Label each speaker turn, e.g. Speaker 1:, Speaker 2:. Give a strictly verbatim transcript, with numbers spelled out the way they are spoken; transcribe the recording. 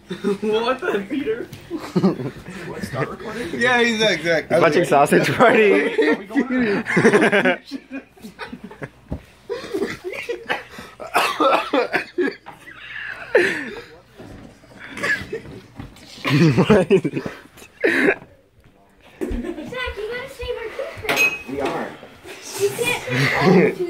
Speaker 1: What the, Peter? What, start recording?
Speaker 2: Yeah, he's exact.
Speaker 3: He's watching Sausage Party.
Speaker 1: Are we going on?
Speaker 4: Zach, you gotta save our toothpaste.
Speaker 1: We are.
Speaker 4: You can't drink all the toothpaste.